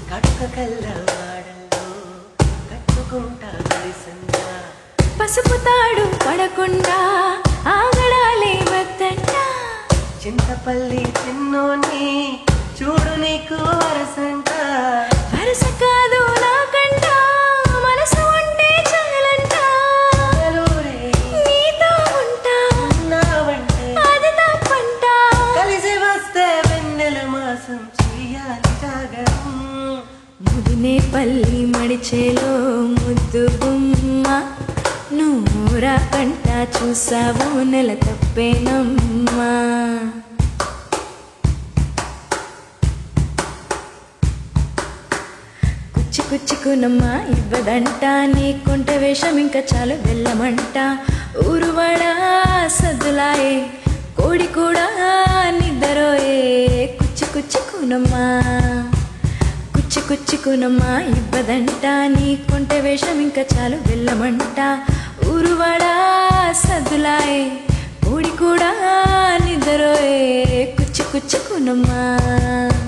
కడుక కల్లవాడల్లో కట్టుకుంటా కలిసంతా పసుపు తాడు పడకుండా ఆగడాలే వద్దంట చింతపల్లి చిన్నోని చూడు నీకు వరసంట వరస కాదు నాకంట మనసు ఉంటే చాలంట నీతో ఉంటా అది తప్పంట కలిసి వస్తే వెన్నెల మాసం చెయ్యాలి జాగరం ముదినే పల్లి మడిచేలో ముద్దు బొమ్మ నూరా కంట చూసావు నెల తప్పేనమ్మా కుచ్చుకునమ్మా ఇవ్వదంట నీ కొంట వేషం ఇంకా చాలు వెళ్ళమంట ఊరువాడా సద్దులాయే కోడి కూడా నిద్రోయే కుచ్చుకునమ్మా కుచ్చుకునమ్మా ఇవ్వదంట నీ కొంట వేషం ఇంకా చాలు వెళ్ళమంట ఊరువాడా సద్దులాయే కోడి కూడా నిద్రోయే కుచ్చుకునమ్మా